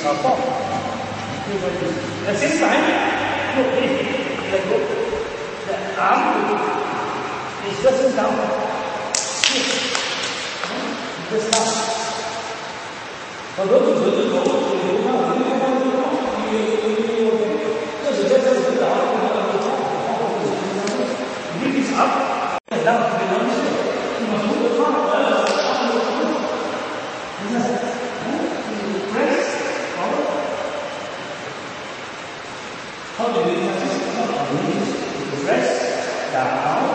4. At the same time, look, let go. The arm is just down. Just down. Although you do not up and down. Press forward. How do you do this? Press down.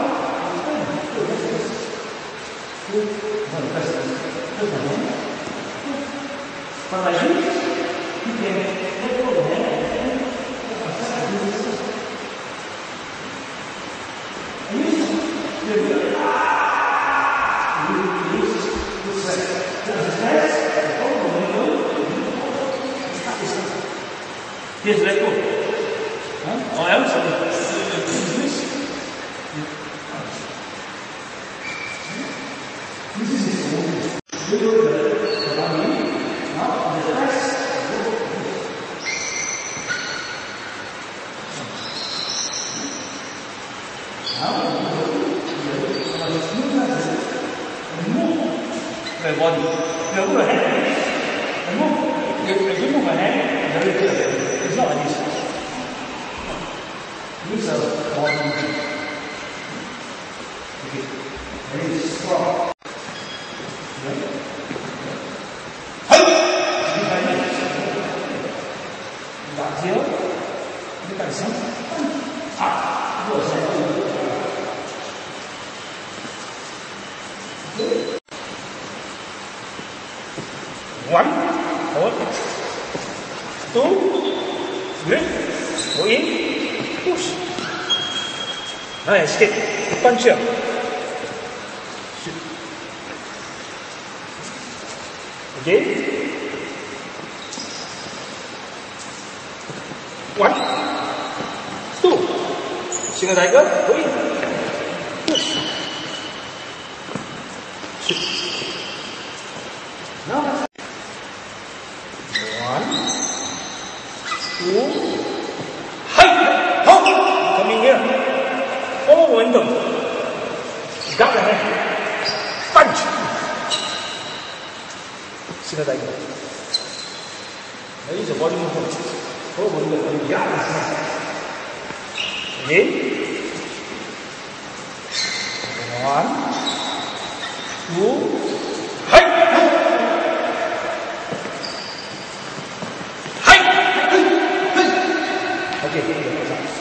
Còn là giúp you can let go of the hand and use the yes, let go. Or else this is về body, nếu có hand, remove, remove my hand, very good. It's not like this. Use a body. Okay, very strong. Bạn chiếu, cái cảnh sống, vừa sẽ one, hold, two, grip, go in, push. Nice, kick, punch up. Again. One, two, single tiger, go in, push. Shoot. Now. 1, 2, hey, hold, coming here, follow momentum, grab the hand, punch, single tiger. That is a body movement. Follow momentum, grab the hand. Again, 1, 2, hey. Okay,